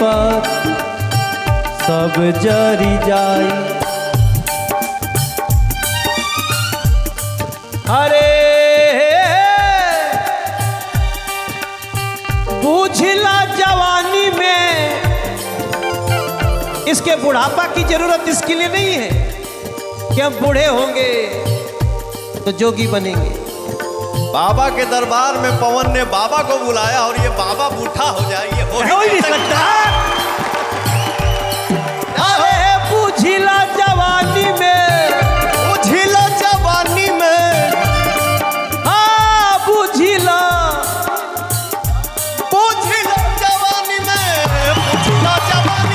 विपत सब जरी जाई। अरे बूझला जवानी में, इसके बुढ़ापा की जरूरत इसके लिए नहीं है कि हम बूढ़े होंगे तो जोगी बनेंगे। बाबा के दरबार में पवन ने बाबा को बुलाया और ये बाबा बूढ़ा हो जाए, ये हो ही नहीं सकता। अरे बूझला जवानी में, बूझला जवानी में, हाँ बूझला, बूझला जवानी में, बूझला जवानी,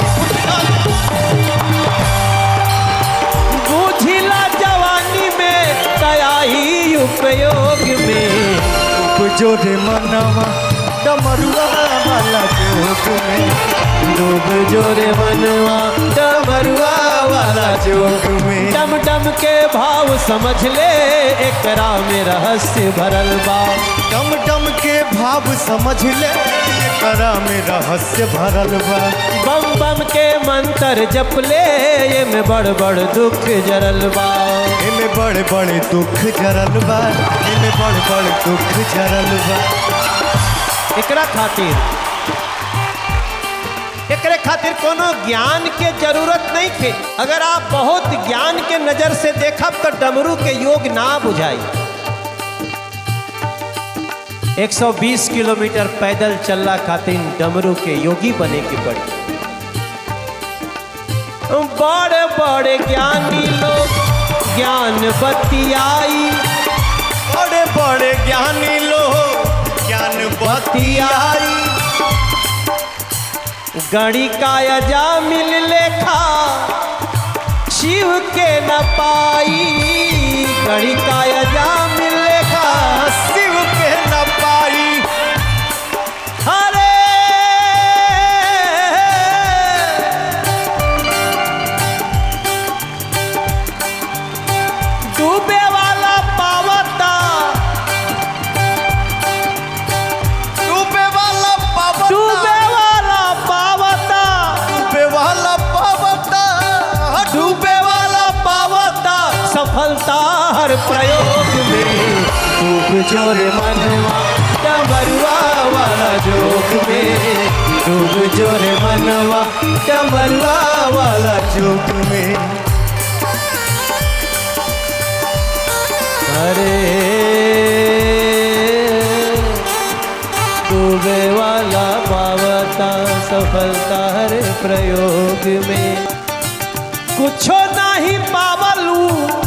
बूझला जवानी में तयाई उपयोग में। जो रे मनवा डमरुआ वाला जोग में, डूब जो रे मनवा डमरुआ वाला जोग में। डम डम के भाव समझ ले एकरा में रहस्य भरल बा। डम डम के भाव समझ ले एकरा में रहस्य भरल बा। बम बम के मंत्र जप ले ये में बड़ बड़ दुख जरल बा। इनमें बड़े बड़े दुख जरल बा, इनमें बड़े बड़े दुख जरल बा। एकरा खातिर कोनो ज्ञान के जरूरत नहीं थे। अगर आप बहुत ज्ञान के नजर से देखब तो डमरू के योग ना बुझाई। 120 किलोमीटर पैदल चलना खातिर डमरू के योगी बने के पड़ी। बड़े बड़े ज्ञानी लोग ज्ञान बतियाई, बड़े बड़े ज्ञानी लोग ज्ञान बतियाई। गणी काया जा मिल लेखा शिव के न पाई। गणी काया जा मिल लेखा शिव के न पाई। अरे डूबे वाला पावता, डूबे वाला पावता, डूबे वाला पावता, डूबे वाला पावता, डूबे वाला पावता सफलता हर प्रयोग में। डूब जोरे मनवा डमरुआ वाला जोग में। डूब जोरे मनवा डमरुआ वाला जोग में। अरे डूबे वाला पावता सफलता हर प्रयोग में। कुछो नहीं पावलू